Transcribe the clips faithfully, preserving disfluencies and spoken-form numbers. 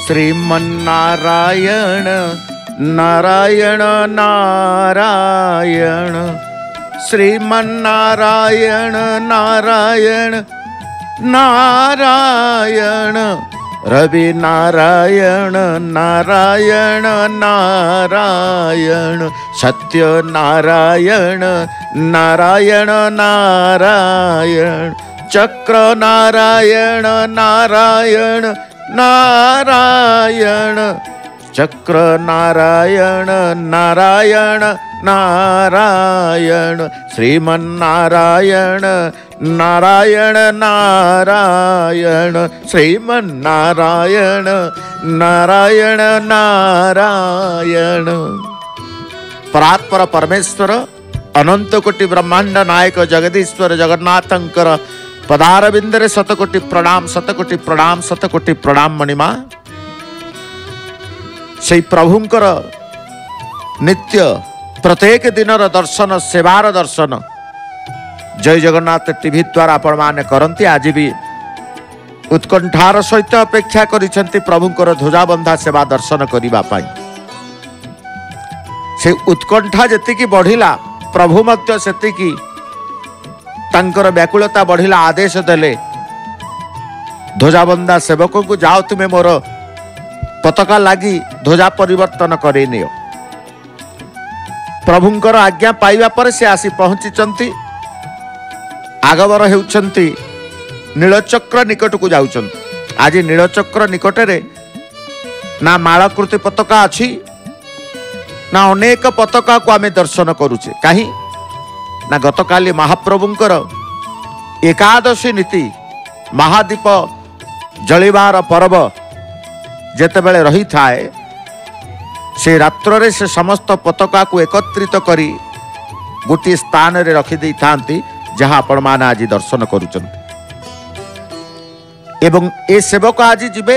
श्रीमन्नारायण नारायण नारायण श्रीमन्नारायण नारायण नारायण रवि नारायण नारायण नारायण सत्य नारायण नारायण नारायण चक्र नारायण नारायण नारायण चक्र नारायण नारायण नारायण श्रीमन्नारायण नारायण नारायण श्रीमन्नारायण नारायण नारायण। परात्पर परमेश्वर अनंत कोटि ब्रह्मांड नायक जगदीश्वर जगन्नाथंकर पदारविंदरे शतकोटि प्रणाम शतकोटि प्रणाम शतकोटि प्रणाम मणिमा। से प्रभुंकर नित्य प्रत्येक दिनर दर्शन सेवार दर्शन जय जगन्नाथ टीवी द्वारा आपण माने करंती। आज भी उत्कंठार सहित अपेक्षा करिसेंती प्रभुंकर ध्वजाबंधा सेवा दर्शन करिबा पाई। से उत्कंठा जतिकी बढ़िला प्रभु मध्य सेतिकी तांकर व्याकुलता बढ़िला आदेश देले ध्वजाबंधा सेवक को जाओ तुमे मोर पताका लगी ध्वजा परिवर्तन करे नियो। प्रभुंकर आज्ञा पाइबा पर से आसी पहुंची आगवर हेउचंती नीलचक्र निकट को जाउचंती। आज नीलचक्र निकट रे ना मालाकृति पताका अछि ना अनेक पताका को आमे दर्शन करूचे। कहीं ना गतकाली महाप्रभुंकर एकादशी नीति महादीप जलिबार पर्व जेतेबेले रही थाए से रात्र रे से समस्त पताका को एकत्रित करी गोटे स्थान रे रखी दै थांती जहां आपण मान आज दर्शन करूचंती। एवं ए सेवक आज जिबे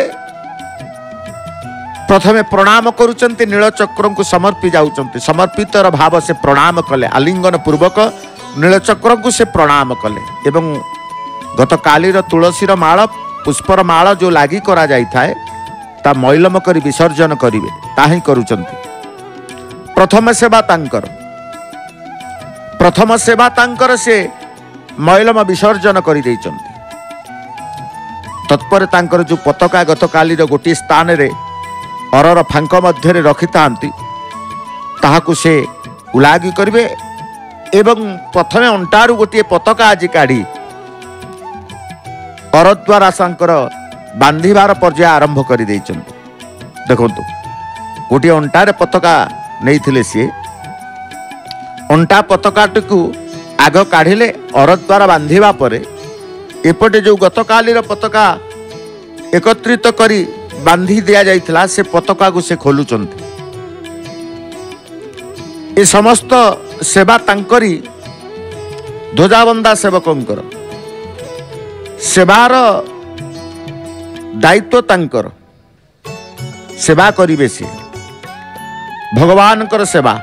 प्रथमे प्रणाम करूचंती नीलचक्र को समर्पी जाउचंती। समर्पितर भाव से प्रणाम कले आलिंगन पूर्वक नीलचक्र को से प्रणाम कले। एवं गतकालीर तुलसीर माळ पुष्पर माळ जो लागी करा जाई थाए ता मैलम करी विसर्जन करिवे ताही करूचंती। प्रथम सेवा तांकर प्रथम सेवा तांकर से मैलम विसर्जन करि दैचंती। तत्पर तांकर जो पताका गतकालीर गोटे स्थान रे अरर फांक मध्य रखि थांती ताहाकु से उलागी करिवे एवं प्रथमे अंटारू गोटे पताका आज काढ़ी अर द्वारा सांकर बांधिबार पर्याय आरंभ करि दैचंती। देखंतु गोटे अंटारे पताका नैथिले सी अंटा पताकाटू आग काढ़िले अर द्वारा बांधिबा परे एपटे जो गतकालीर पताका एकत्रित करी बांधी दिया जाइथिला से पताका को से खोलुचंती। ए समस्त सेवा तांकरी ध्वजाबंधा सेवकंकर सेवार दायित्व तांकर सेवा करिवे से भगवानकर सेवा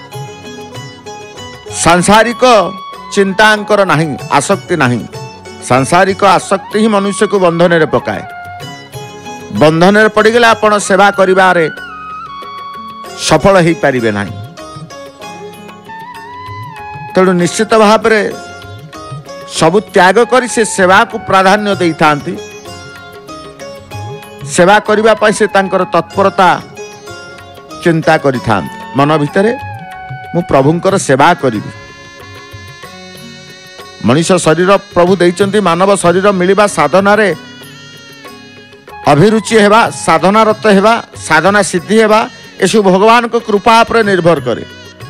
सांसारिक चिंतांकर नहीं आसक्ति नहीं। सांसारिक आसक्ति ही मनुष्य को बंधन रे पकाए। बंधन रे पड़ी गले आपण सेवा करिबारे सफल ही पारिबे नहीं। तेणु निश्चित भाव में सबु त्याग करी से सेवा को प्राधान्य दे थांती। सेवा करिबा पई से तांकर तत्परता चिंता करि थांती मन भितरे मु प्रभुंकर सेवा करिबी। मनुष्य शरीर प्रभु देइचंती मानव शरीर मिलिबा साधना रे अभिरुचि हेबा साधनारत हेबा साधना सिद्धि हेबा एसु भगवान को कृपा पर निर्भर करे।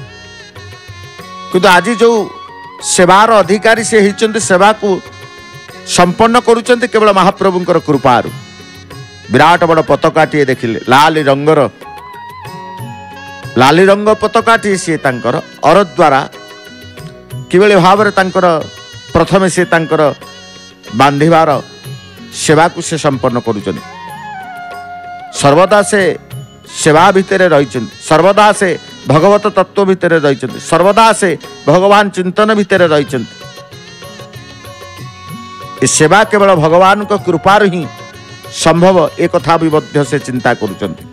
किंतु आज जो सेवार अधिकारी से हिचंती सेवा को संपन्न करूचंती केवल महाप्रभुंकर कृपारु। विराट बड़ पताकाटी देखिले लाल रंगर लाली रंग पताकाटी सी तांकर अर द्वारा किभଳି भाବରେ तांकर प्रथमे से तांकर बांधिबार सेवा को से संपन्न करूचंती। सर्वदा से सेवा भितर रही सर्वदा से भगवत तत्व भितर रही सर्वदा से भगवान चिंतन भितर रही। सेवा केवल भगवान को कृपार ही संभव एक कथा भी मध्य से चिंता करुचंती।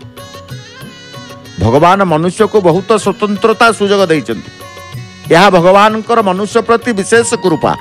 भगवान मनुष्य को बहुत स्वतंत्रता सुजोग देइचंती। यह भगवान मनुष्य प्रति विशेष कृपा।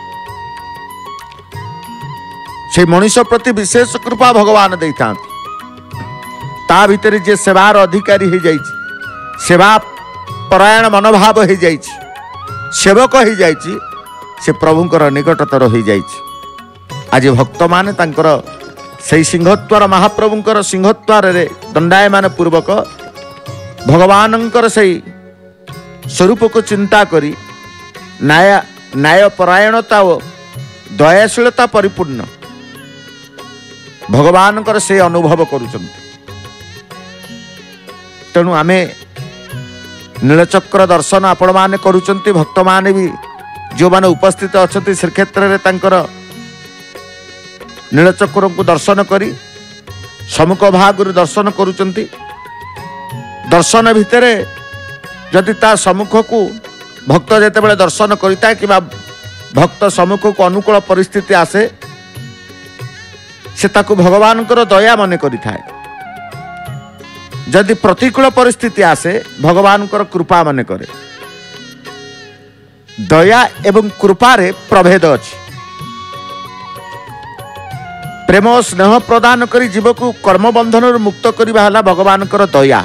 से मनुष्य प्रति विशेष कृपा भगवान देता। ता भितर जे सेवार अधिकारी हो जाइछि, सेवा परायण मनोभाव हो जाइछि, सेवक हो जाइछि, से प्रभुंकर निकटतर हो जाइछि। आज भक्त माने तांकर से सिंहद्वार महाप्रभुंकर सिंहद्वार रे दंडायमान पूर्वक भगवानंकर से स्वरूप को चिंता करी न्याय न्याय परायणता और दयाशीलता परिपूर्ण भगवानंकर से अनुभव करुचंती। तेणु आमे नीलचक्र दर्शन आपण माने करुचंती। भक्त माने भी जो माने उपस्थित अछंती श्रीक्षेत्र रे तांकर नीलचक्र को दर्शन करी सम्मुख भागुर दर्शन करुचंती। दर्शन भितरे जदि ता सम्मुख को भक्त जेते बेले दर्शन करिता कि भक्त सम्मुख को अनुकूल परिस्थिति आसे से ताकू भगवानकर दया मन करि थाए। जदि प्रतिकूल परिस्थिति आसे भगवानकर कृपा मन करे। दया एवं कृपा रे प्रभेद अछि। प्रेम और स्नेह प्रदान करी जीव को कर्म बंधन मुक्त करबा हला भगवानकर दया।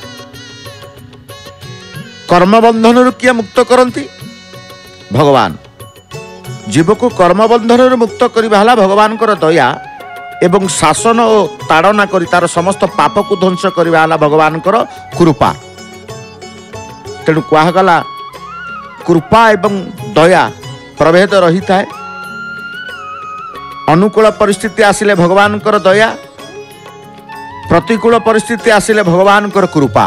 कर्म बंधन किए मुक्त करती भगवान। जीव को कर्म बंधन मुक्त करबा हला भगवानकर दया एवं शासन और ताड़ना करी तार समस्त पाप को ध्वंस करबा हला भगवानकर कृपा। तेणु कहगला कृपा एवं दया प्रभेद रही थाए। अनुकूल परिस्थिति आसिले भगवानकर दया, प्रतिकूल परिस्थिति आसिले भगवानकर कृपा।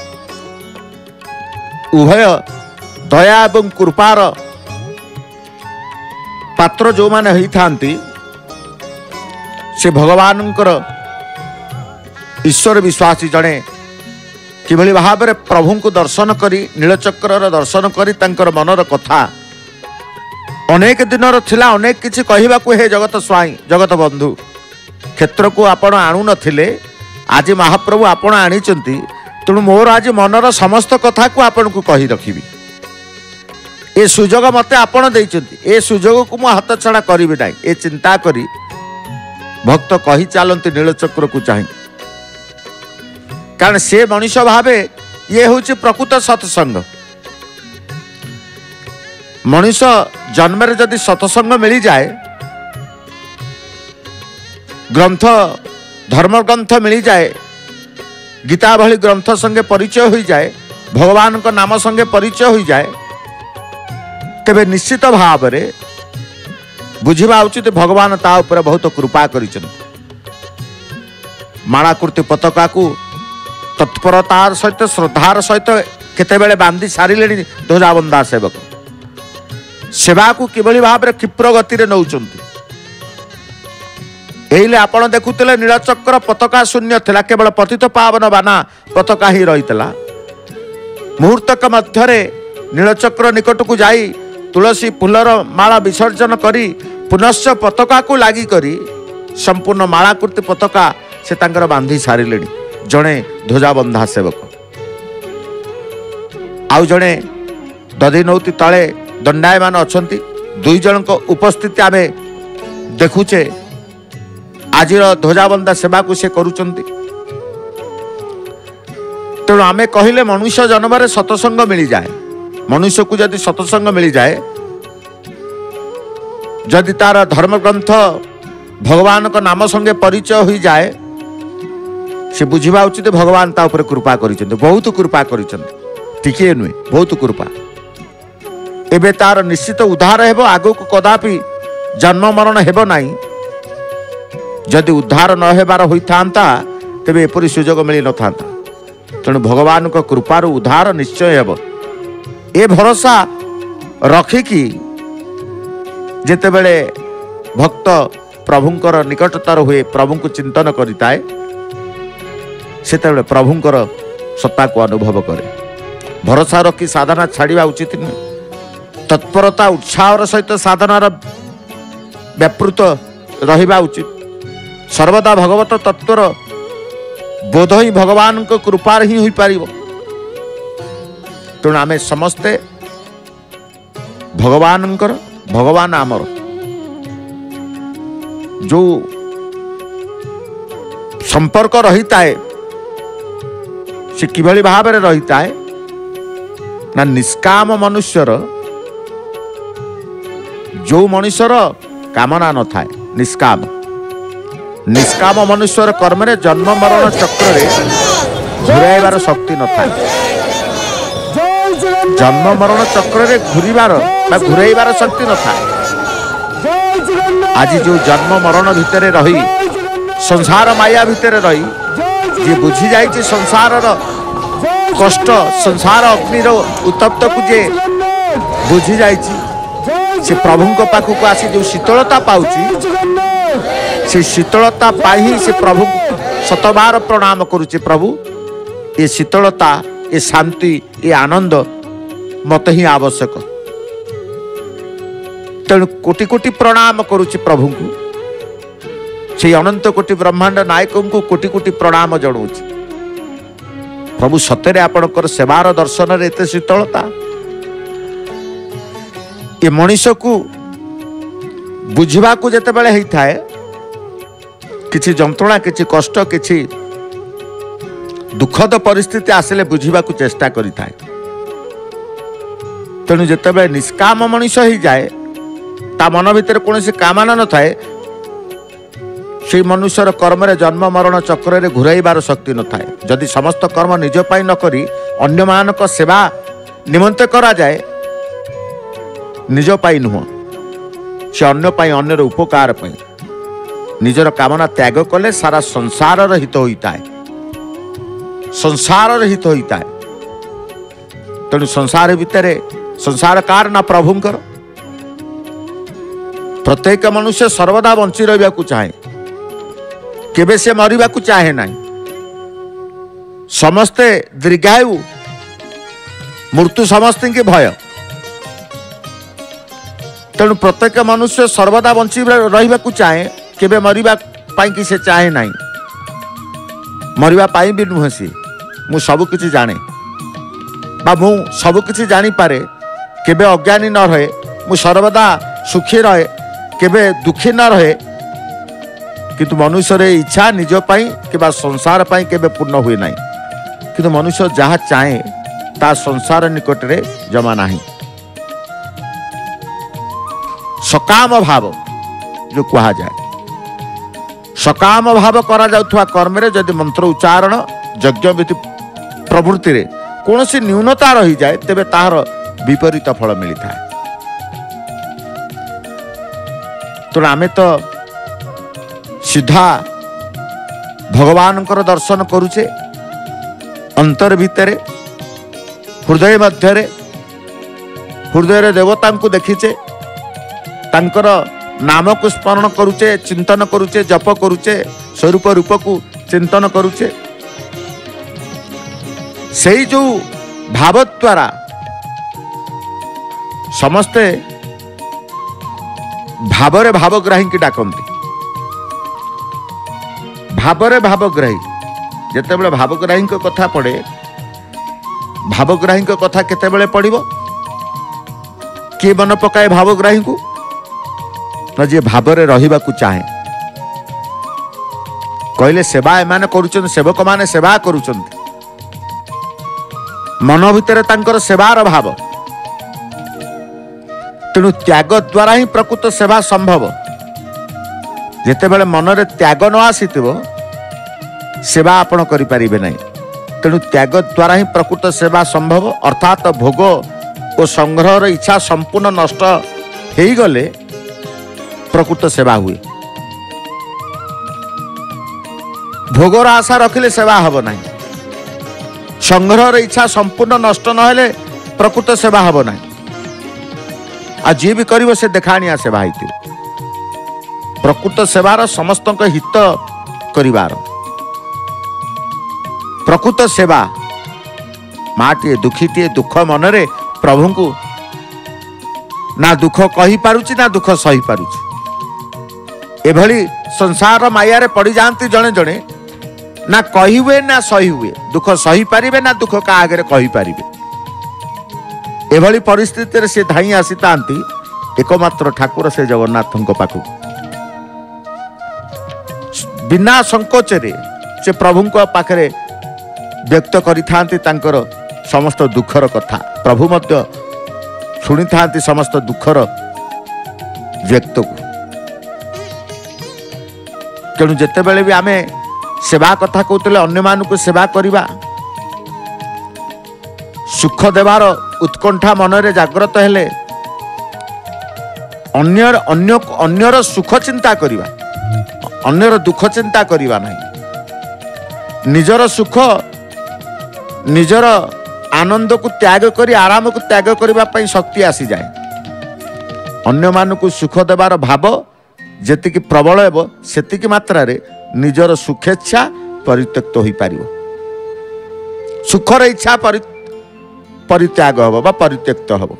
उभय दया एवं कृपार पात्र जो माने होई थांती से भगवानकर ईश्वर विश्वासी जड़े किभली भाव में प्रभु को दर्शन करी नीलचक्र दर्शन करी तांकर मनर कथा अनेक दिन थिला। अनेक किछि कहबाकू हे जगत स्वाई जगत बंधु क्षेत्र को आपण आणु नथिले, आज महाप्रभु आपण आनिचंती। तेणु मोर आज मनर समस्त कथा को आपण को कही रखिबी। ए सुजोग मते आपण देइचंती। ए सुजोग को मो हाथ छड़ा करिबी नाही। ए चिंता करी भक्त कही चलती नीलचक्र को चाहे। कारण से मनुष्य भावे ये हूँ प्रकृत सत्संग। मनुष्य जन्म रे जदि सत्संग मिल जाए, ग्रंथ धर्म ग्रंथ मिल जाए, गीता भली ग्रंथ संगे परिचय हो जाए, भगवान को नाम संगे परिचय हो जाए, तेबे निश्चित भाव रे बुझा उचित भगवान ता ऊपर बहुत कृपा करिछन। मालाकृति पताका को तत्परतार सहित श्रद्धार सहित केते बेले बांधी सारिले ध्वजाबंधा सेवक सेवा को किभली भाव रे क्षिप्र गति रे नौचंती। एहिले आपण देखुतले नीलचक्र पताका शून्य थिला, केवल पतित पावन बाना पताका ही रहितला। मुहूर्तक मध्य रे नीलचक्र निकट को जाई तुलसी फूलर माला विसर्जन करी पुनश्च पताका को लागी करी संपूर्ण मालाकृति पताका से तांकर बांधी सारिले। जड़े ध्वजाबंधा सेवक आउ जड़े दधिनौती तले दंडायमान अछंती। दुई जन को उपस्थिति आमे देखुचे। आज ध्वजाबंधा सेवा को से करुचंती। तेणु आमे कहिले मनुष्य जन्म रे सत्संग मिल जाए। मनुष्य को यदि सत्संग मिल जाए, जदि तार धर्म ग्रंथ भगवान को नाम संगे परिचय हो जाए, से बुझा उचित भगवान ता ऊपर कृपा करिसेंते। बहुत कृपा करिसेंते, टिके नुहे बहुत कृपा। एबे तार निश्चित उद्धार हेबो। आगो को कदापि जन्म मरण हेबो नाही। जदि उद्धार न हेबार होई थांता तेबे एपरि सुजोग मिली न थांता। तेणु भगवान को कृपार उद्धार निश्चय हेबो। ए भरोसा रखिकी जेते बेले भक्त प्रभुंकर निकटतर हुए, प्रभु को चिंतन करिताए, सेते बेले प्रभुंकर सत्ता को अनुभव करे। भरोसा रखी साधना छाड़िबा उचित नुहे। तत्परता उत्साह सहित साधनार व्यापृत रहिबा उचित। सर्वदा भगवत तत्वर बोध ही भगवान को कृपार ही हुई पारिबो। तेणु आमे समस्ते भगवान भगवान आमर जो संपर्क रही है से किभली भाव में रही है ना निष्काम मनुष्यर जो मनुष्यर कामना न थाए निष्काम निष्काम मनुष्यर कर्म रे जन्म मरण चक्र रे घुराइबार शक्ति न थाए। जन्म मरण चक्र रे घुरीबार बा घुराइबार शक्ति न थाए। आज जो जन्म मरण भितर रही संसार माया भितर रही जे बुझी जाइए संसार कष्ट संसार अग्नि उत्तप्त को जे बुझी जाइए से प्रभु पाखक आसी जो शीतलता पाउची से शीतलता पाई से प्रभु शतबार प्रणाम करुचे। प्रभु ये शीतलता ये शांति ये आनंद मत ही आवश्यक। तेणु कोटि कोटि प्रणाम करुचे प्रभु को से अनंत कोटि ब्रह्मांड नायक को कोटि कोटि प्रणाम जनाऊँ। प्रभु सତରେ आपणकर सेवार दर्शन रे एते शीतलता ये मनीष को बुझा को जिते बड़े होता है किसी जंत्रणा किसी कष्ट किसी दुखद परिस्थिति आसिले बुझा को चेष्टा करिता है। तेणु जिते बड़े निष्काम मनीष ही जाए ता मन भीतर कौन सी कामना न थाए से मनुष्यर कर्म रे जन्म मरण चक्र रे घुराइबार शक्ति न थाए। जदि समस्त कर्म निज पाई न करी अन्य मानक सेवा निमंते करा जाए निज पाई नुह से अन्य पाई अन्यर उपकार पाई निजर कामना त्याग कले सारा संसार हित होता है संसार हित होता है। तेणु संसार भितर संसार कार ना प्रभुंकर प्रत्येक मनुष्य सर्वदा बंची रहा चाहे केबे से मरिबा को चाहे ना समस्ते दीर्घायु मृत्यु समस्त के भय। तेणु प्रत्येक मनुष्य सर्वदा बंची रहा चाहे केबे मरिबा पाई कि से चाहे ना मरिबा पाई भी नुह सी मु सब किछि जाने बा मु सब किछि जानी पारे केबे अज्ञानी न रहे मु सर्वदा सुखी रहे केबे दुखी न रहे किंतु मनुष्य रे इच्छा निज पाई केबा संसार पाई केबे पूर्ण हुए नहीं किंतु मनुष्य जहाँ चाहे ता संसार निकट रे जमा नहीं। सकाम भाव जो कहा जाए सकाम भाव करा जाउथवा कर्म रे जदि मंत्र उच्चारण यज्ञ विधि प्रवृत्ति रे कौन सी न्यूनता रही जाए तेबे तार विपरीत फल मिलता है। तो आमे तो सीधा भगवान दर्शन करुचे अंतर भितर हृदय मध्य हृदय देवता को देखीचे तांकर नाम को स्मरण करुचे चिंतन करुचे जप करुचे स्वरूप रूप को चिंतन करुचे से जो भाव द्वारा समस्ते भावरे भावग्राही की डाकती भावरे भावग्राही जिते बड़े भावग्राही कथा पड़े भावग्राही कथा केते पड़ो किए मन पकाए भावग्राही को न जे भावरे रहिबा को चाहे कहले सेवा एमाने करूछन सेवक माने सेवा करूछन मन भितर तांकर सेवार भाव। तेणु त्याग द्वारा ही प्रकृत सेवा संभव। जेते बेले मनरे त्याग न आसीथिबो सेवा आपण करि परिबे नहीं। तेणु त्याग द्वारा ही प्रकृत सेवा संभव अर्थात भोग और संग्रहर इच्छा संपूर्ण नष्ट हो गले प्रकृत सेवा हुए। भोगर आशा रखिले सेवा हब नहीं संग्रहर इच्छा संपूर्ण नष्ट नहेले प्रकृत सेवा हब नहीं। आ जी भी करिवो से देखाणिया सेवा होती प्रकृत सेवार समस्त हित करिवार प्रकृत सेवा माटे दुखीटे दुख मनरे प्रभु को ना दुख कही पारुची ना दुख सही पारुची एभली संसार माया पड़ जाती जड़े जड़े ना कही हुए ना सही हुए दुख सही पारे ना दुख का आगे कही पारे एभली परिस्थिति से धाई आसी था एकमात्र ठाकुर से जगन्नाथ पाखु बिना संकोच से प्रभु पाखरे व्यक्त कर समस्त दुखर कथा प्रभु मध्य शुणी था समस्त दुखर व्यक्त को तेणु जिते बड़े भी आमे सेवा कथा कहते अन्य मानक सेवा करवा सुख देवार उत्कंठा मनरे जाग्रत हेले अन्यर अन्य अन्यर सुख चिंता करवा अन्यर दुख चिंता करवा नहीं निजर सुख निजर आनंद को त्याग करी आराम को त्याग करने शक्ति आसी जाए अन्य मानक सुख देवार भाव जेतिकी प्रबल हेबो सेतिकी मात्रा रे निजर सुखेच्छा परित्यक्त हो पार सुखर इच्छा परित्याग हम बा परित्यक्त हम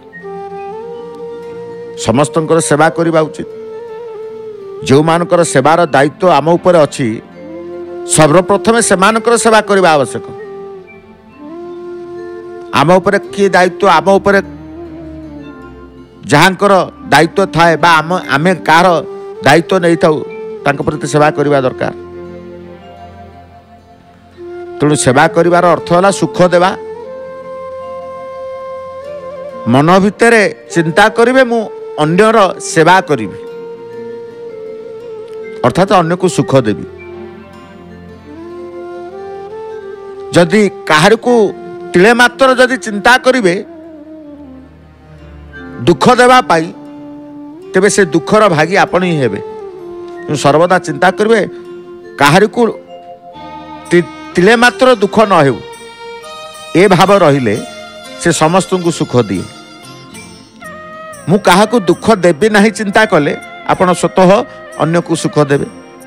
समस्त सेवा करने उचित जो मानकर सेवार दायित्व आम उपर अच्छी सर्वप्रथम से सेवा करने आवश्यक आम उपर किए दायित्व आम उपर जहाँकर दायित्व थाए बा आम आमे कार दायित्व नहीं था प्रति सेवा करने दरकार तेणु सेवा करिवार अर्थ है सुख देवा मन भितर चिंता करेंगे मु अन्यर सेवा करी अर्थात अन्य को सुख देवी जदि काहर को तिले मात्र जदि चिंता करेंगे दुख देवा पाई तेबे से दुखर भागी आपण ही हेबे सर्वदा चिंता करेंगे काहर को तिले मात्र दुख न हो ए भाव रहिले से समस्त को सुख दिए मु कहा को दुख देवी नहीं चिंता कले आपण स्वतः अन्य को सुख देवे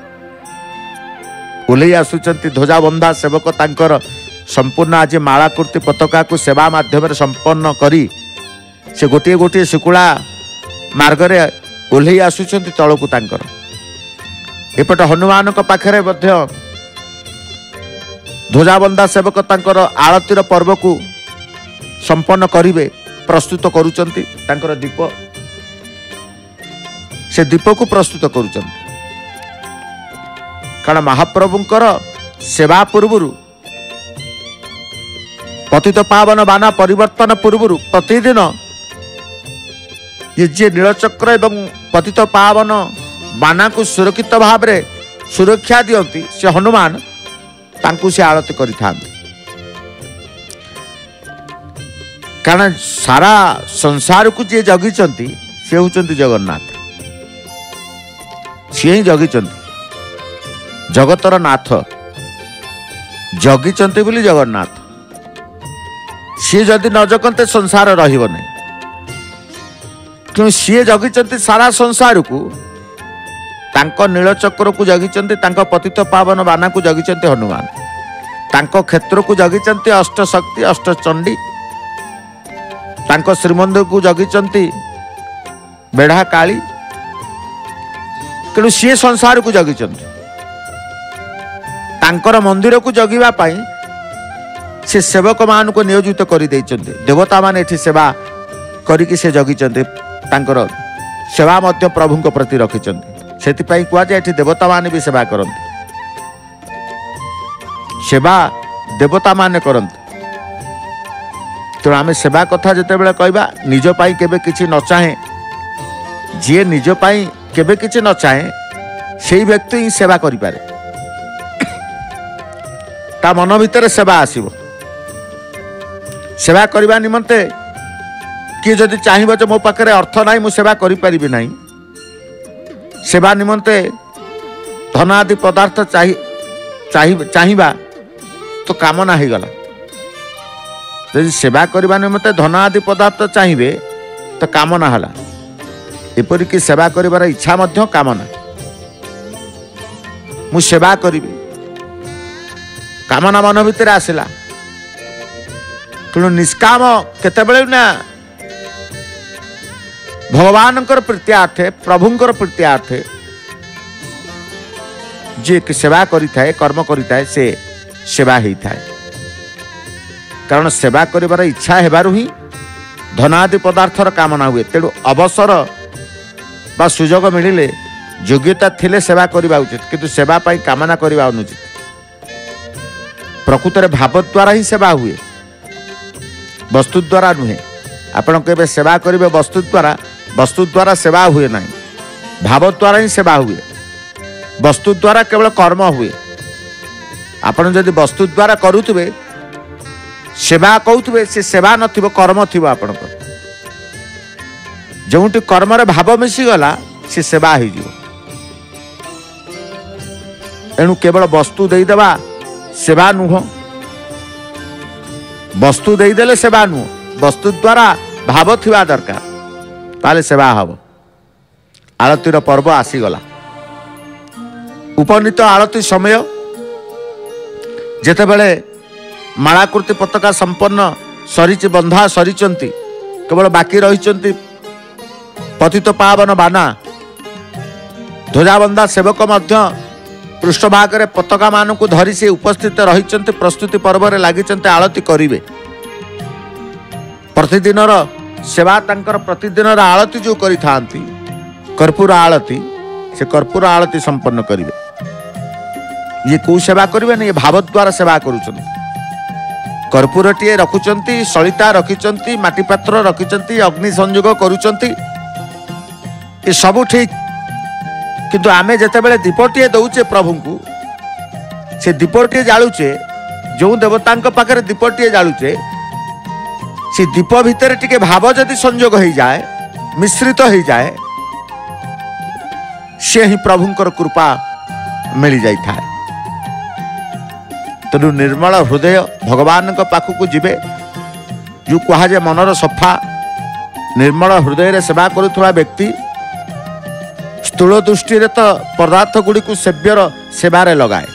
ओल्लई आसुचंती ध्वजा बंधा सेवक तांकर संपूर्ण आज मालाकृति पताका को सेवा माध्यम संपन्न करी से गोटे गोटे शुक्ला मार्गरे ओल्लई आसुचंती तळकु तांकर एपट हनुमान पाखरे मध्य ध्वजाबंधा सेवक तांकर आळतीर पर्व को संपन्न करिवे प्रस्तुत करुचंती तांकर दीप से दीप को प्रस्तुत करुचंती कारण महाप्रभुंकर सेवा पूर्वरु पतित पावन बाना परिवर्तन पूर्वरु प्रतिदिन ये जे नीलचक्र एवं पतित पावन बाना को सुरक्षित भाव रे सुरक्षा दियंती से हनुमान तांकु से आरती करिथांती कारण सारा संसार को जे जगिचंती से होचंती जगन्नाथ सी ही जगिचंती जगतर नाथ जगिचंती बोली जगन्नाथ सी जदि न जगन्ते संसार रहिबो नहीं क्यों सी जगिचंती सारा संसार को तांको नीलचक्र को जगिचंती तांको पतित पावन बाना को जगिचंती हनुमान तांको क्षेत्र को जगिचंती अष्ट शक्ति अष्ट चंडी तांको श्रीमंदिर को जगिचंती बेढ़ा काली तेणु सी संसार को जगिचंती तांकर मंदिर को जगिबा पाई से सेवक मान को नियोजित कर देवता मान एठी सेवा करिकि से जगिचंती तांकर सेवा मध्य प्रभु को प्रति रखिचंती सेति पई कुआ जे एठी देवता मान भी सेवा करंती सेवा देवता मान करंती तो आम सेवा कथा जिते बड़े कहबा निज पाई केबे किछि न चाहे जी निज पाई केबे किछि न चाहे सेई व्यक्ति ही सेवा करि पारे ता मन भीतर सेवा आसीबो सेवा करबा निमंते कि जदि चाहिबो जे मो पाखरे अर्थ नाही मु सेवा करि परिबि नाही सेवा निमंते धन आदि पदार्थ चाहि चाहिबा तो कामना हो गला यदि सेवा करबा निमंते धन आदि पदार्थ चाहिए तो कामना हला एपरिक सेवा करिवार इच्छा मध्य कामना मु सेवा करी कामना मन भीतर आसला तेणु निष्काम केतेबेले ना भगवान प्रीत्यार्थे प्रभुंकर प्रीत्यार्थे जी सेवा करी थाए कर्म करी थाए से सेवा ही थाए कारण सेवा करिवार इच्छा हेबारु ही धनादि पदार्थर कामना हुए तेणु अवसर बा सुजोग मिलिले योग्यता थिले सेवा करवा उचित किंतु सेवा पाई कामना करवा अनुचित प्रकृत रे भाव द्वारा ही सेवा हुए वस्तु द्वारा नुहे आपण केबे सेवा करिवे वस्तु द्वारा वस्तु द्वारा सेवा हुए नहीं भाव द्वारा ही सेवा हुए वस्तु द्वारा केवल कर्म हुए आपण जदि वस्तु द्वारा करुथुबे सेवा कहूथुबे से सेवा नथिबो कर्म थिबो आपणकर जोंटी कर्म रे भाव मिसी गला से सेवा ही जिवो एणु केवल वस्तु देई देबा सेवा नुह वस्तु देई देले सेवा नुह वस्तु द्वारा भाव थिबा दरकार ताले सेवा हबो आरतीर पर्व आसी गला उपनीत आरती समय जेतेबेले मालाकृति पताका संपन्न सरीची बंधा सरीचंती केवल बाकी रहिचंती पतित पावन बाना ध्वजाबंधा सेवक मध्य पृष्ठभाग रे पताका मानकु धरी से उपस्थित रहिचंती प्रस्तुति पर्व रे लागिचंती आरती करिवे प्रतिदिन सेवा तांकर प्रतिदिन आरती जो करि थांती कर्पूर आरती से कर्पूर आरती संपन्न करिवे ये को सेवा करिवे ने भाव द्वारा सेवा करूछन कर्पूर टीए रखुचंती सलिता रखिचंती माटी पात्र रखिचंती अग्नि संयोग करूचंती ये सब ठीक किंतु आमे जते बेले दीपटीए दउचे प्रभु को से दीपटीए जालुचे जो देवतांक पाखरे दीपटीए जालुचे से दीप भितर टिके भाव जदि संयोग हो जाए मिश्रित हो जाए से ही प्रभुंकर कृपा मिल जाई थाए तेणु निर्मल हृदय भगवान पाखक जीवे जो कहुए मनर सफा निर्मल हृदय रे सेवा करुवा व्यक्ति स्थूल दृष्टि रे तो पदार्थ गुड़ी को सेव्यर सेवारे लगाए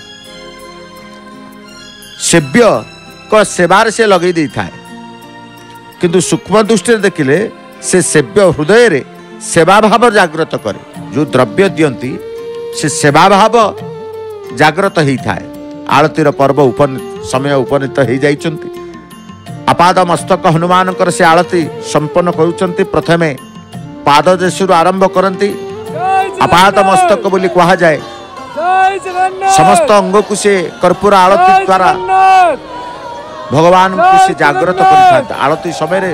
सेव्य को सेवार से लगे दी थाए किंतु सूक्ष्म दृष्टि देखिले से सेव्य हृदय रे सेवा भाव जागृत करे जो द्रव्य दियंती से सेवा भाव जागृत ही थाए आरतीर पर्व उपन समय उपनीत हो जाइछंती आपाद मस्तक हनुमान से आरती संपन्न करुचंती प्रथमे पाद देशु आरंभ करती आपाद मस्तक बोली कहा जाए समस्त अंग को से कर्पूर आरती द्वारा भगवान को से जागृत कर आरती समय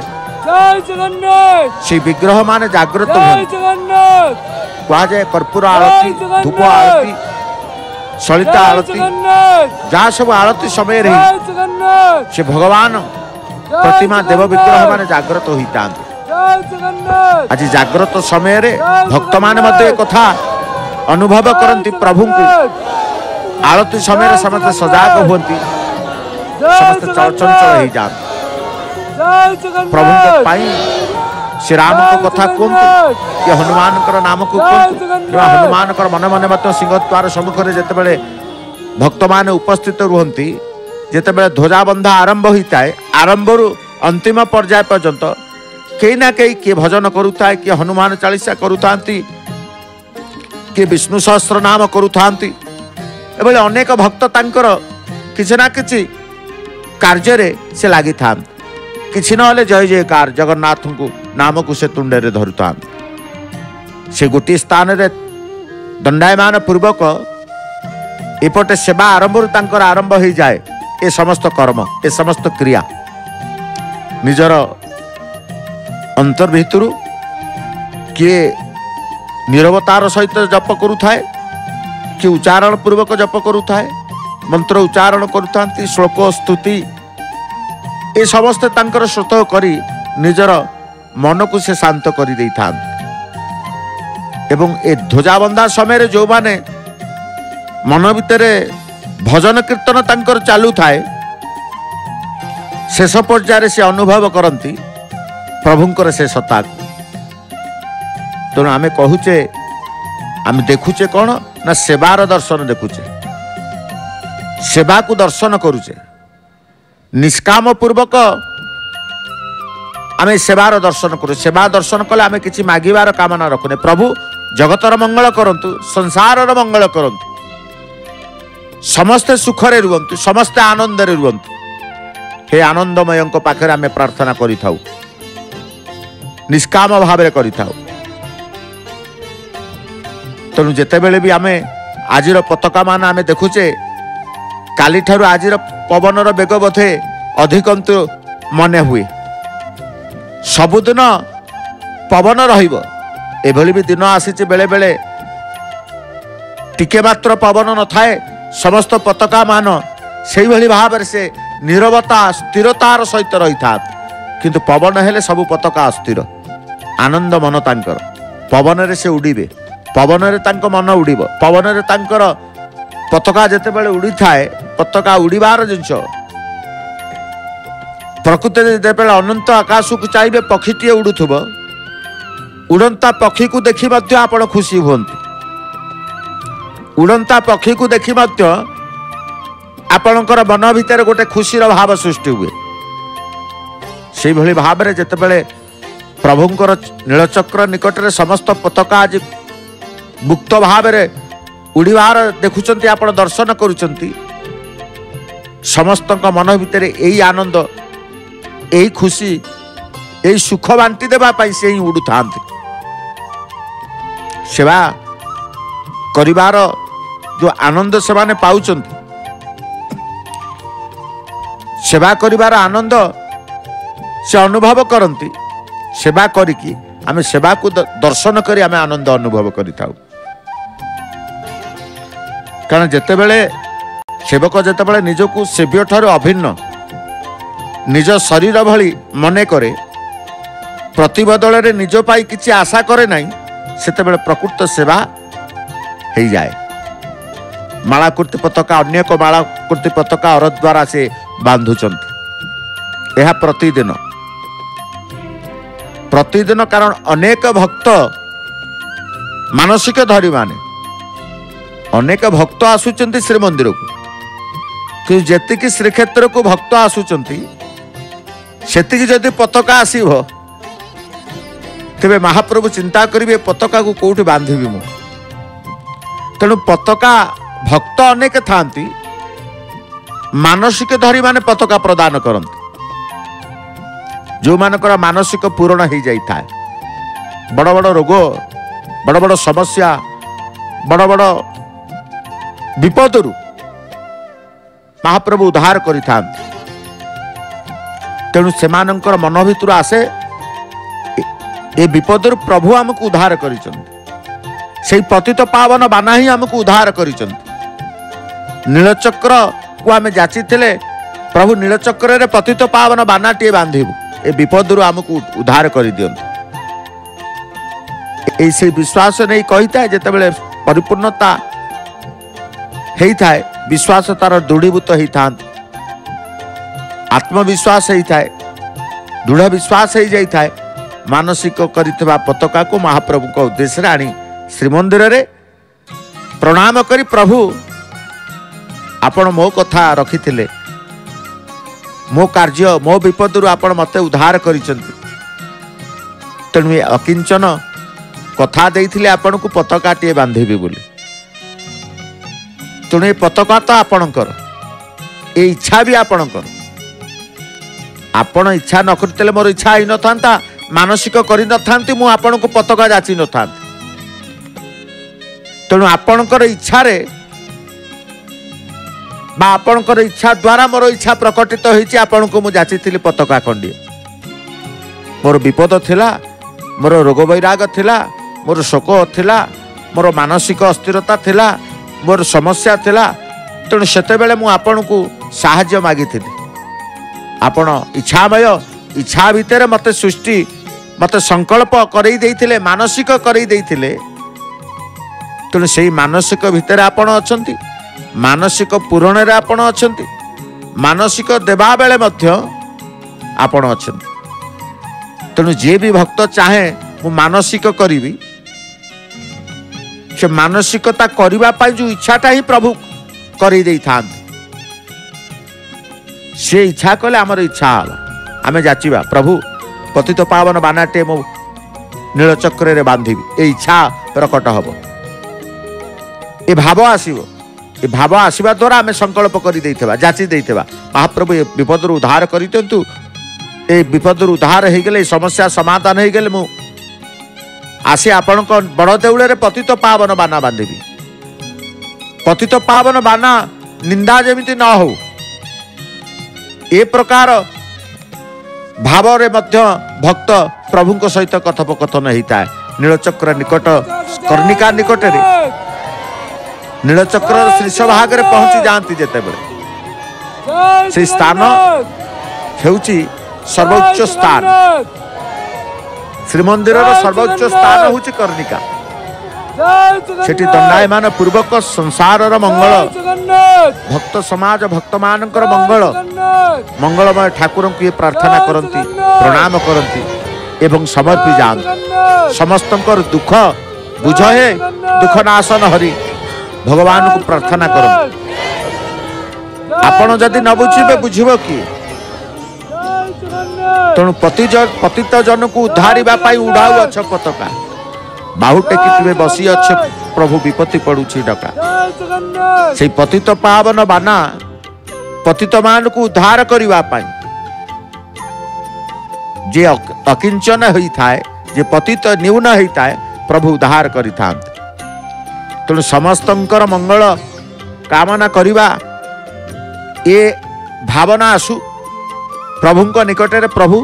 से विग्रह मान जागृत कहा जाए कर्पूर आरती धूप आरती सलिता आरती जहाँ सब आरती समय रही से भगवान प्रतिमा देव विग्रह मान जागृत होता आज जागृत समय रे भक्त मान मध्य कथा अनुभव करती प्रभु को आरती समय रे समस्त सजाग होती समस्त चंचल हो जाते प्रभु पाई श्री राम को कथा कहतु कि हनुमान नाम को कहतु हनुमान मन मन मत सिंहद्वार सम्मुखें जितेबाला भक्त मान उपस्थित रुहति जितेबाला ध्वजाबंधा आरंभ होता है आरंभ अंतिम पर्याय पर्यंत कई ना कई किए भजन करुता किए हनुमान चालीसा करुता किए विष्णु सहस्र नाम करुता एभले अनेक भक्त तांकर किछि ना किछि कार्य से लगी था किछि नहले जय जयकार जगन्नाथ को नाम को से तुंडे रे धरुता से गोटे स्थान रे दंडायमान पूर्वक एपटे सेवा आरंभ तांकर आरंभ हो जाए ए समस्त कर्म ए समस्त क्रिया निजर अंतर भितर किए निरवतार सहित जप करुथाए कि उच्चारण पूर्वक जप करुथाए मंत्र उच्चारण करुता श्लोक स्तुति ए समस्त तांकर श्रोत करी निजर मन को से शांत कर दे था एवं ए ध्वजाबंधा समय जो माने मन भितर भजन कीर्तन तांकर चालू थाए शेष पर्याय से अनुभव करती प्रभुंकर से सत्ता तेणु आमे कहूचे आमे देखुचे कौन ना सेवार दर्शन देखुचे सेवा को दर्शन करुचे निष्काम पूर्वक आमे सेवार दर्शन करू सेवा दर्शन कले आमे किछि मागिबार कामना रखुने प्रभु जगतर मंगल करंतु संसारर मंगल करंतु समस्ते सुखरे रुहंतु, समस्ते आनंदरे रुहंतु। हे आनंदमय पाखे आम प्रार्थना करि थाउ, निष्काम भाव करि थाउ। तेणु जिते बेले भी आमे आजिर पताका मान आमे देखुचे, काली ठारू आजिर पवनर बेग बोधे अधिकंतु मने हुए। सबुदिन पवन रहिबो, एभली भी दिन आसीचे बेले बेले टिके मात्र पवन न थाए, समस्त पताका मान से भली भाव से नीरवता स्थिरतार सहित रही था। किंतु पवन हेले सब पताका अस्थिर, आनंद मन तांकर पवन रे से उड़ीबे, पवन रे तांको मन उड़ीबो, पवन रे तांकर पताका जेते बेले उड़ी थाए, पताका उड़ीबार जिंस प्रकृति जेते बेले अनंत आकाश को चाहिए पक्षीटीए उड़ुथुब, उड़ंता पक्षी को देखि मध्य आपण खुशी हुंती। उड़ंता पक्षी को देखि मध्य आपणकर मन भितर गोटे खुशीर भाव सृष्टि हुए। से भली भाव में जेते बेले प्रभुंकर नीलचक्र निकट में समस्त पताका आज मुक्त भाव में उड़ीबार देखुंत, आपण दर्शन करुचंती। समस्त मन भितर यही आनंद, यही खुशी, यही सुख बांटी देवा से ही उड़ू था। सेवा करिवार जो आनंद से माने पाउचंती, सेवा करिवार आनंद से अनुभव करती। सेवा करिकी आमे सेवा को दर्शन करी आमे आनंद अनुभव करि थाउ। कारण जेते बेले सेवक जेते बेले निजको सेव्य ठारू अभिन्न निज शरीर भली मने करे, प्रतिबदल रे निज पाई किछि आशा करे नहीं, सेते बेले प्रकृत सेवा हो जाए। माला कुर्ती पताका अन्य को माला कुर्ती पताका अर द्वारा से बांधुचंती। यह प्रतिदिन प्रतिदिन कारण अनेक भक्त मानसिक धरी माने अनेक भक्त आसुचंती श्रीमंदिर को, कि जेतिकी श्रीक्षेत्र को भक्त आसुचंती सेतिकी जदि पताका आसीबो तेबे महाप्रभु चिंता करिवे पताका को कोठी बांधिबी मु। तेणु पताका भक्त अनेक थांती, मानसिक धरी माने पताका प्रदान करंती। जो मानकर मानसिक पूर्ण हो जाई था, बड़ बड़ रोग, बड़ बड़ समस्या, बड़ बड़ विपदरु महाप्रभु उद्धार करि थांती। तेणु सेमानंकर मन भितर आसे ए विपदरु प्रभु हमको उद्धार करिसंती। सेई पतित पावन बाना ही हमको उद्धार करिसंती। नीलचक्र को आमे जाचिथिले, प्रभु नीलचक्र रे पतित पावन बानाटी बांधिबु, ए विपदरु हमको उद्धार करि दियंतु। ए से विश्वास नहीं कही था, जेते बेले परिपूर्णता हेई थाए, विश्वास तार दृढ़ीभूत हेई थांत, आत्मविश्वास हेई थाए, दृढ़ विश्वास हेई जाई थाए। मानसिक करितबा पताका को महाप्रभु को उद्देश्य रे आनी श्रीमंदिर रे प्रणाम करी, प्रभु आपण मो कथा रखिथिले, मो कार्य मो विपदरु आपण मते उद्धार करिसंती। तेणु ए अकिंचन कथा देइथिले आपण को पताकाटिए बांधिबे बोली। तेणु ए पताका तो आपणकर, ए इच्छा भी आपणकर। आपण इच्छा न करतेले मोर इच्छा ही न थांता, मानसिक करि न थांती, मु आपण को पताका जाची न थांती। तेणु आपणकर इच्छा रे बा आपणकर इच्छा द्वारा मोर इच्छा प्रकटित होईची, आपण को मु जाचिथिली पताका खंडी। मोर विपद थिला, मोर रोग वैराग थिला, मोर शोक थिला, मोर मानसिक अस्थिरता थिला, मोर समस्या थिला। तेणु सेते बेले मु आपण को साहाय्य मागिथिली। आपण इच्छामय, इच्छा भितर मते सृष्टि मते संकल्प करई देइथिले, मानसिक करई देइथिले। तेणु सेई मानसिक भितर आपण अछंती, मानसिक पूरण रे आपण अछंती, मानसिक देवा बेले मध्य आपण अछंती। तेणु जे भी भक्त चाहे मु मानसिक करिवि, से मानसिकता करिवा पाई जो इच्छाटा ही प्रभु करी देई थांत। से इच्छा कले आमर इच्छा हला, आमे जाचिबा प्रभु पतित पावन बानाटे मो नीलचक्र रे बांधिबी, ए इच्छा प्रकट हबो, ए भाव आसीबो। ए भाव आसवा द्वारा आम संकल्प कर जाची देइथिबा महाप्रभु ए विपद उद्धार कर दिंतु ए विपद उद्धार हो गले समस्या समाधान हो गले मु आसी आपण बड़ देउल पतित पावन बाना बांधि पतित पावन बाना निंदा जमिति न हो ए प्रकार भाव रे मध्य भक्त प्रभु सहित कथोपकथन होता है। नीलचक्र निकट कर्णिका निकट रे नीलचक्र शीर्ष भाग में पहुंची जाती जिते बड़े से स्थान हेउची सर्वोच्च स्थान श्रीमंदिर सर्वोच्च स्थान होची कर्णिका सेठी दंडायमान पूर्वक संसार मंगल भक्त समाज भक्त मानकर मंगल मंगलमय ठाकुर को ये प्रार्थना करती प्रणाम करती एवं समर्पी जान समस्त दुख बुझ है दुख नाशन हरि भगवान को प्रार्थना कर आपण जदि न बुझे बुझब कि तेणु पति पतित जन को उद्धारिबा पाई उड़ाऊ अछ पताका बाहु टेकी बसी अच्छे प्रभु विपत्ति पड़ुछि डका से पतित पावन बाना पतित मान को उद्धार करने पाई जे अकिंचन होता है जे पतित न्यून होता है प्रभु उद्धार करिथा तेणु समस्तंकर मंगल कामना करिबा ये भावना आसु प्रभु निकट रे प्रभु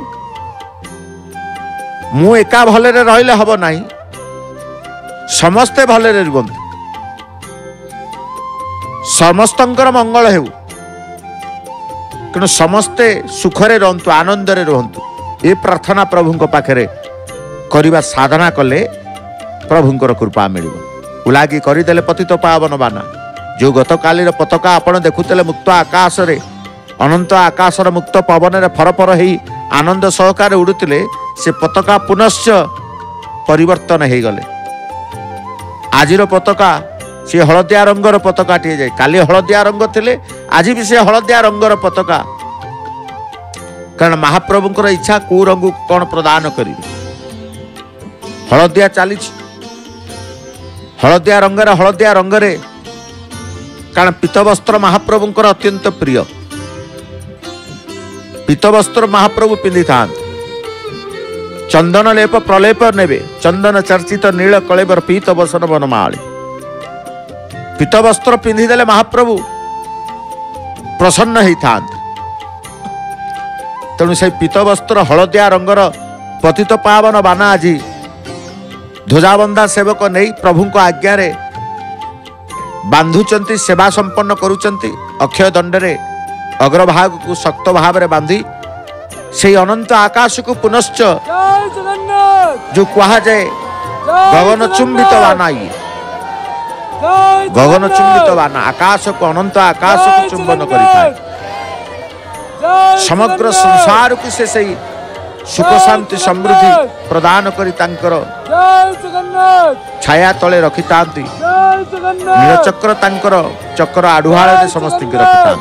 मु एका भले रहिले हब नाही समस्ते भले रुहंतु समस्तंकर मंगल हेउ तेणु समस्ते सुखरे रहंतु आनंदरे रहंतु ये प्रार्थना प्रभु पाखरे करिबा साधना कले प्रभुंकर कृपा मिलिबो उलागी करदेले पतित पावन बाना जो गत काली पताका आपण देखुतले मुक्त आकाश रे अनंत आकाशर मुक्त पवन रे फरफर हेई आनंद सहकार उड़ुतिले से पताका पुनश्च परिवर्तन हो गले आजिर पताका सी हलदिया रंगर पताका टे जाए काली हलदिया रंग थिले आज भी से हलदिया रंगर पताका कारण महाप्रभुंकर इच्छा को रंग कौन प्रदान करिवे हलदिया चली हलदिया रंगर हलदिया रंगरे कारण पीतवस्त्र महाप्रभुंकर अत्यंत प्रिय पीतवस्त्र महाप्रभु पिंधि था चंदन लेप प्रलेप नेबे चंदन चर्चित नील कलेबर पीत बसन बनमाली पीतवस्त्र पिंधिदेले महाप्रभु प्रसन्न होता तेणु से पीतवस्त्र हलदिया रंगर पतित पावन बाना आज ध्वजाबंधा सेवक नहीं प्रभु को आज्ञा रे बांधुचंती सेवा संपन्न करुचंती अक्षय दंडरे अग्रभाग को शक्त भाव रे बांधी से अनंत आकाश को पुनश्च जो कहा जाए गगन चुंबित बाना ये गगन चुंबित बाना आकाश को अनंत आकाश को चुंबन करिଥାଏ समग्र संसार को से सही सुख शांति समृद्धि प्रदान करी तांकर छाया तले रखितांती नीलचक्र तांकर चक्र आडुहाल समस्त रखिता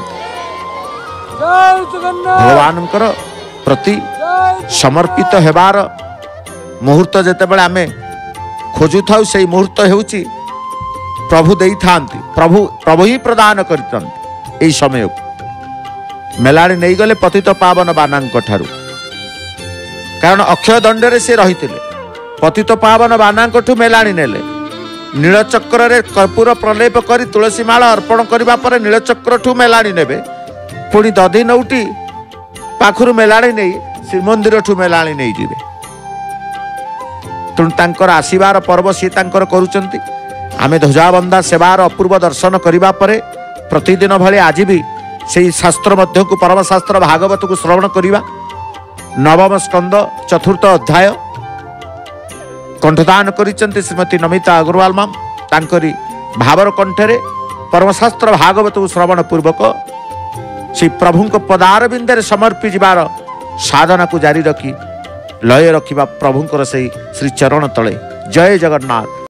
भगवान प्रति समर्पित हेबार मुहूर्त जेते बळे आमे खोजु थाउ से मुहूर्त हेउची प्रभु देई थांती प्रभु प्रभु ही प्रदान करितंती एई समय मेलाड़ी नहीं गले पतित पावन बानांक ठारू कारण अक्षय दंडरे से रहितिले पतित पावन बानांक ठू मेलाणी नेले नीलचक्र रे कर्पूर प्रलेप करी तुलसी माला अर्पण करबा परे नीलचक्र ठू मेलाणी नेबे पुणी दधी नौटी पाखुरु मेलाणी नहीं श्रीमंदिर ठू मेलाणी नहीं जिवे तेणु तांकर आशीर्वाद पर्व सी तांकर करुचंती आमे ध्वजाबंधा सेवार अपूर्व दर्शन करिबा परे प्रतिदिन भले आज भी से शास्त्र मध्य को परम शास्त्र भागवत को श्रवण करिबा नवम स्कंद चतुर्थ अध्याय कंठदान करिचंती श्रीमती नमिता अग्रवाल माम तांकरी भावर कंठरे परमशास्त्र भागवत को श्रवण पूर्वक श्री प्रभु को पदार बिंदे समर्पी जीवार साधना को जारी रखी लय रखिबा प्रभुंकर से श्री चरण तले जय जगन्नाथ।